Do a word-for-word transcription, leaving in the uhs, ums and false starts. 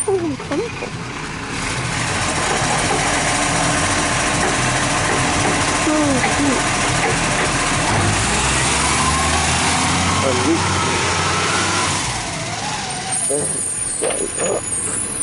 Oh, thankful. Oh, cute. Unleash. Let's set it up.